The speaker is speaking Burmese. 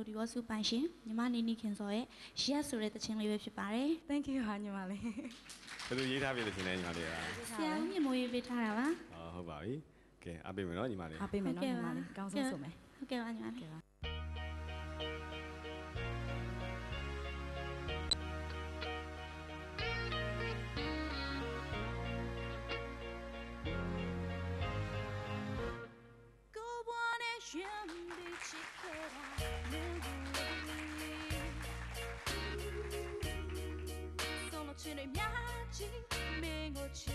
ဒီဝစုပိုင်ရှင်ညီမနီနီခင်စောရဲ့ရက်ဆိုတဲ့တခြင်းလေးပဲဖြစ်ပါတယ် Thank you ဟာညီမလေးဘယ်လိုရေးထားပြလို့ရှင်လဲညီမလေးကဆရာဦးမြင့်မိုးရေးပေးထားတာပါဟုတ်ပါပြီကဲအားပေးမယ်နော်ညီမလေးအားပေးမယ်နော်ညီမလေးကောင်းဆုံးဆိုမယ်ဟုတ်ကဲ့ပါညီမလေး Solo ce ne miaci, mengo ci